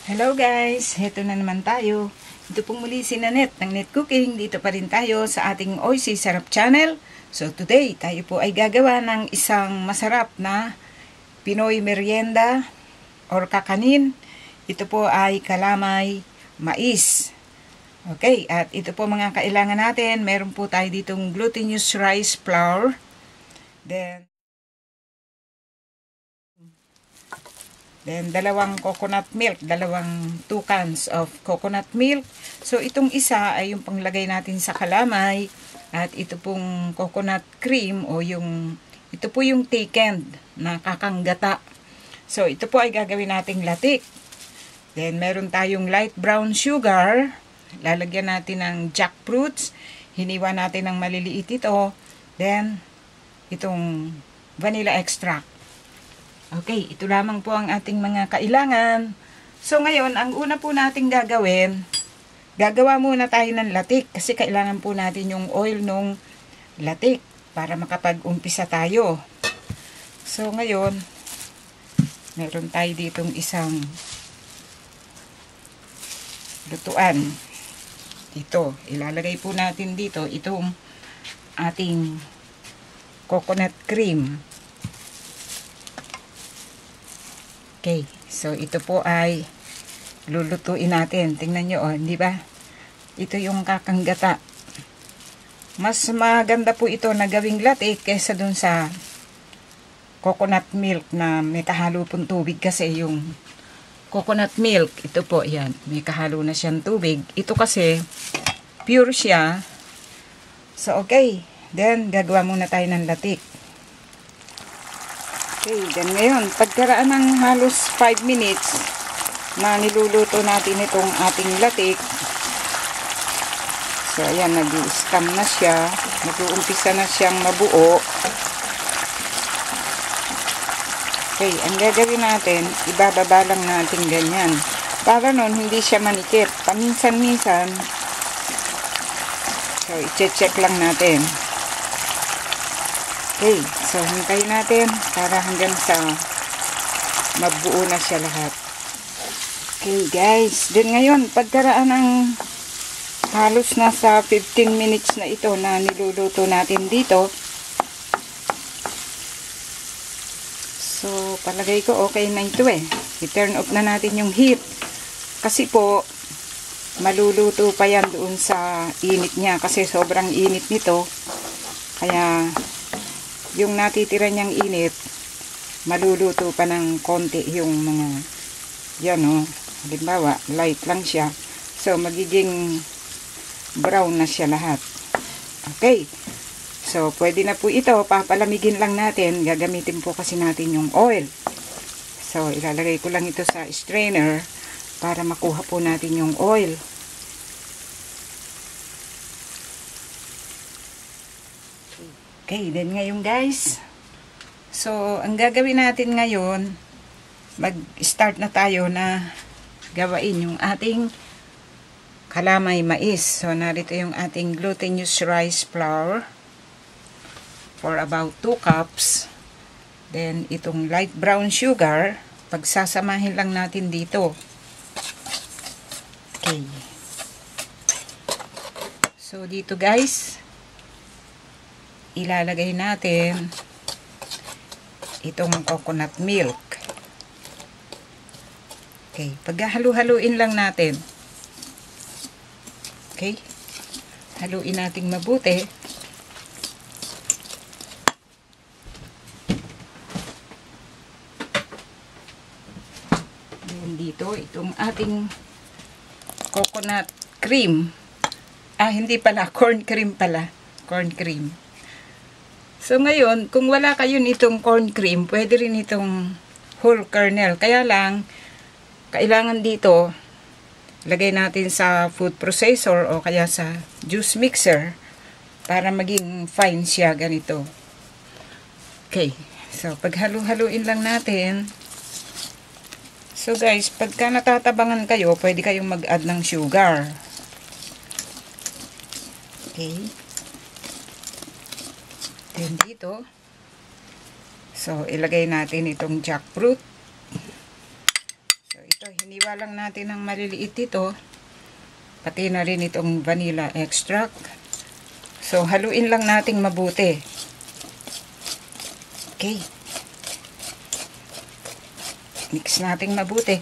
Hello guys! Heto na naman tayo. Ito pong muli si Nanette ng Net Cooking. Dito pa rin tayo sa ating Oisy Sarap Channel. So today, tayo po ay gagawa ng isang masarap na Pinoy merienda or kakanin. Ito po ay kalamay mais. Okay, at ito po mga kailangan natin. Meron po tayo ditong glutinous rice flour. Then, dalawang coconut milk, 2 cans of coconut milk. So, itong isa ay yung panglagay natin sa kalamay. At ito pong coconut cream o ito po yung thickened na kakanggata. So, ito po ay gagawin nating latik. Then, meron tayong light brown sugar. Lalagyan natin ng jackfruits. Hiniwa natin ng maliliit ito. Then, itong vanilla extract. Okay, ito lamang po ang ating mga kailangan. So ngayon, ang una po nating gagawin, gagawa muna tayo ng latik kasi kailangan po natin yung oil nung latik para makapag-umpisa tayo. So ngayon, meron tayo ditong isang lutuan. Ito, ilalagay po natin dito itong ating coconut cream. Okay, so ito po ay lulutuin natin. Tingnan nyo, di ba? Ito yung kakanggata. Mas maganda po ito na gawing latik kaysa dun sa coconut milk na may kahalo pong tubig kasi yung coconut milk, ito po, yan, may kahalo na siyang tubig. Ito kasi, pure siya. So, okay. Then, gagawa muna tayo ng latik. Okay, then ngayon, pagkaraan ng halos 5 minutes na niluluto natin itong ating latik. So, ayan, nag-i-scam na siya. Nag-uumpisa na siyang mabuo. Okay, ang gagawin natin, ibababa lang natin ganyan. Para nun, hindi siya manikip. Paminsan-minsan, so, i-check lang natin. Okay, so hintayin natin para hanggang sa mabuo na siya lahat. Okay guys, din ngayon pagkaraan ng halos nasa 15 minutes na ito na niluluto natin dito. So palagay ko okay na ito eh. I-turn off na natin yung heat. Kasi po maluluto pa yan doon sa init niya kasi sobrang init nito. Kaya yung natitira niyang init, maluluto pa ng konti yung mga, yan o, halimbawa, light lang siya. So, magiging brown na siya lahat. Okay. So, pwede na po ito. Papalamigin lang natin. Gagamitin po kasi natin yung oil. So, ilalagay ko lang ito sa strainer para makuha po natin yung oil. Okay, then ngayon guys, so ang gagawin natin ngayon, mag-start na tayo na gawain yung ating kalamay mais. So narito yung ating glutinous rice flour for about 2 cups. Then itong light brown sugar, pagsasamahin lang natin dito. Okay. So dito guys, ilalagay natin itong coconut milk. Okay, paghahalu-haluin lang natin. Okay? Haluin natin mabuti. Then dito, itong ating coconut cream. Hindi pala, corn cream pala. Corn cream. So ngayon, kung wala kayo nitong corn cream, pwede rin itong whole kernel. Kaya lang, kailangan dito, lagay natin sa food processor o kaya sa juice mixer para maging fine siya ganito. Okay, so paghalo-haluin lang natin. So guys, pagka natatabangan kayo, pwede kayong mag-add ng sugar. Okay. Then dito, so ilagay natin itong jackfruit. So ito, hiniwa lang natin ng maliliit ito. Pati na rin itong vanilla extract. So, haluin lang nating mabuti. Okay. Mix nating mabuti.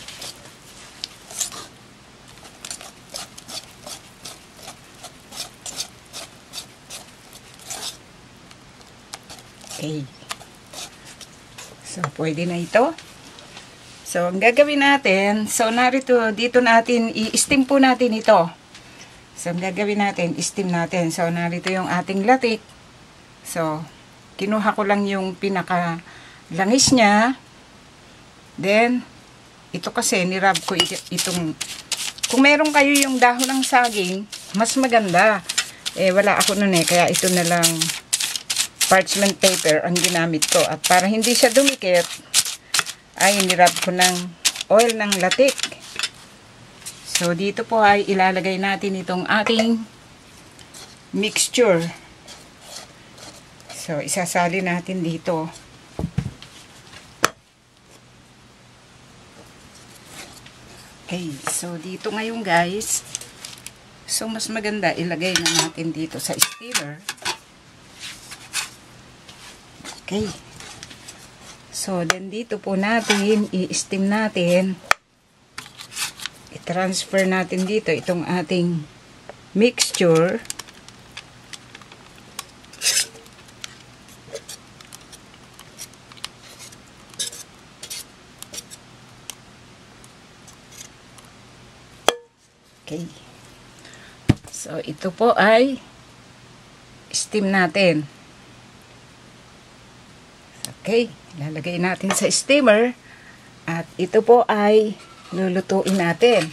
Okay. So, pwede na ito. So, ang gagawin natin, so, dito natin, i-steam po natin ito. So, ang gagawin natin, steam natin. So, narito yung ating latik. So, kinuha ko lang yung pinaka-langis niya. Then, ito kasi, nirab ko itong, kung meron kayo yung dahon ng saging, mas maganda. Eh, wala ako nun kaya ito na lang parchment paper ang ginamit ko. At para hindi siya dumikit, ay nirab ko ng oil ng latik. So, dito po ay ilalagay natin itong ating mixture. So, isasali natin dito. Okay, so dito ngayon guys, so mas maganda ilagay na natin dito sa steamer. Okay. So, then dito po natin, i-steam natin. I-transfer natin dito itong ating mixture. Okay. So, ito po ay steam natin. Okay. Lalagay natin sa steamer. At ito po ay lulutuin natin.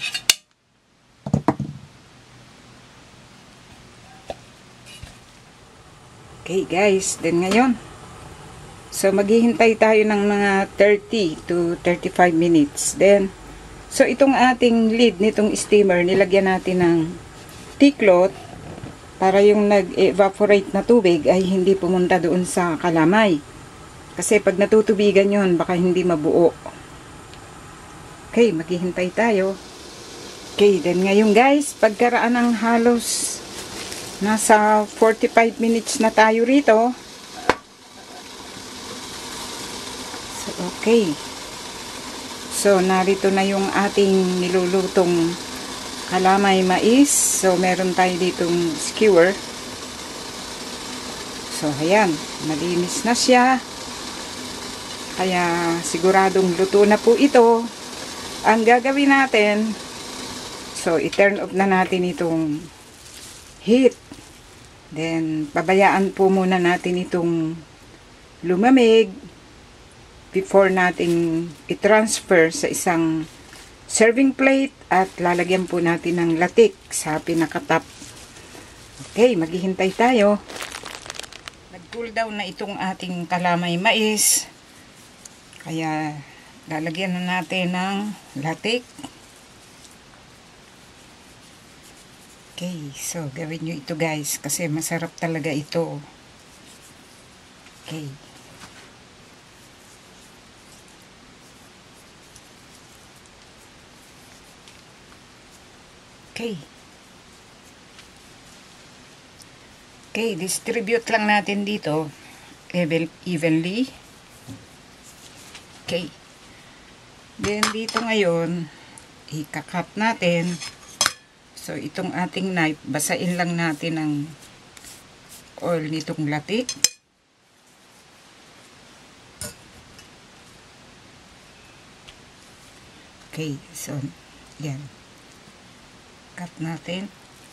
Okay guys, then ngayon. So, maghihintay tayo ng mga 30 to 35 minutes. Then, so, itong ating lid nitong steamer, nilagyan natin ng tea cloth para yung nag-evaporate na tubig ay hindi pumunta doon sa kalamay. Kasi pag natutubigan yun, baka hindi mabuo. Okay, maghihintay tayo. Okay, then ngayon guys, pagkaraan ng halos nasa 45 minutes na tayo rito. So, okay. So, narito na yung ating nilulutong kalamay mais. So, meron tayo ditong skewer. So, ayan. Malinis na siya. Kaya, siguradong luto na po ito. Ang gagawin natin, so, i-turn off na natin itong heat. Then, pabayaan po muna natin itong lumamig before natin i-transfer sa isang serving plate at lalagyan po natin ng latik sa pinakatop. Okay, maghihintay tayo. Nag-cool down na itong ating kalamay mais. Kaya, lalagyan na natin ng latik. Okay, so gawin nyo ito guys kasi masarap talaga ito. Okay. Okay. Okay, distribute lang natin dito evenly. Okay. Then, dito ngayon, ikakat natin. So, itong ating knife, basain lang natin ng oil nitong latik. Okay, so, yan. Cut natin.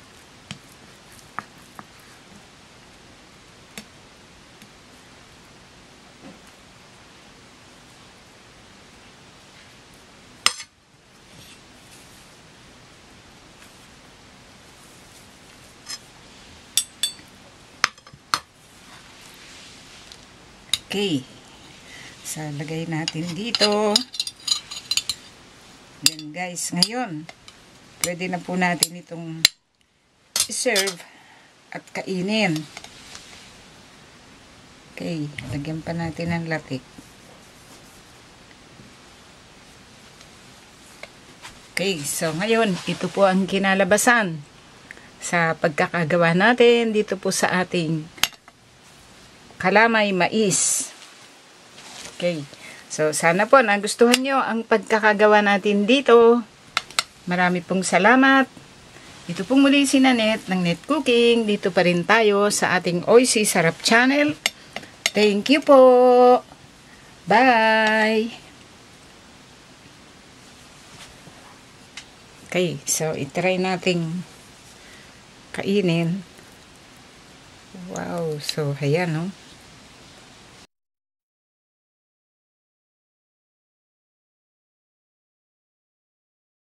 Okay. So, lagay natin dito. Then, guys, ngayon, pwede na po natin itong i-serve at kainin. Okay. Lagyan pa natin ng latik. Okay, so ngayon, ito po ang kinalabasan sa pagkakagawa natin dito po sa ating kalamay mais. Okay, so sana po nagustuhan nyo ang pagkakagawa natin dito. Marami pong salamat. Ito pong muli si Nanette ng Net Cooking. Dito pa rin tayo sa ating Oisy Sarap Channel. Thank you po. Bye. Okay, so itry nating kainin. Wow, so ayan, no?